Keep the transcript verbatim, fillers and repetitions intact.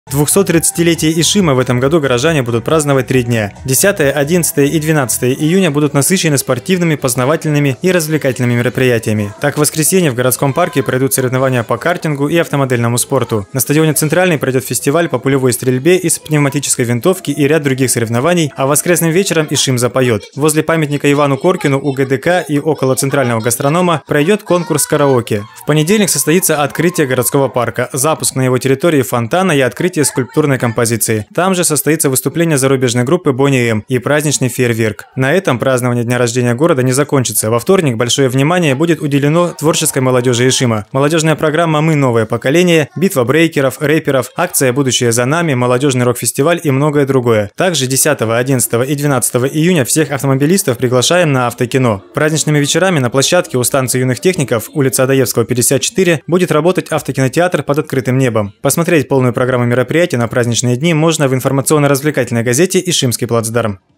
двухсотридцатилетие Ишима в этом году горожане будут праздновать три дня. десятое, одиннадцатое и двенадцатое июня будут насыщены спортивными, познавательными и развлекательными мероприятиями. Так, в воскресенье в городском парке пройдут соревнования по картингу и автомобильному спорту. На стадионе Центральный пройдет фестиваль по пулевой стрельбе из пневматической винтовки и ряд других соревнований, а воскресным вечером Ишим запоет. Возле памятника Ивану Коркину у ГДК и около Центрального гастронома пройдет конкурс караоке. В понедельник состоится открытие городского парка, запуск на его территории фонтана и открытие скульптурной композиции. Там же состоится выступление зарубежной группы Boney M и праздничный фейерверк. На этом празднование дня рождения города не закончится. Во вторник большое внимание будет уделено творческой молодежи Ишима. Молодежная программа «Мы новое поколение», битва брейкеров, рэперов, акция «Будущее за нами», молодежный рок-фестиваль и многое другое. Также десятого, одиннадцатого и двенадцатого июня всех автомобилистов приглашаем на автокино. Праздничными вечерами на площадке у станции юных техников, улица Адаевского, пятьдесят четыре, будет работать автокинотеатр под открытым небом. Посмотреть полную программу мероприятий на праздничные дни можно в информационно-развлекательной газете «Ишимский плацдарм».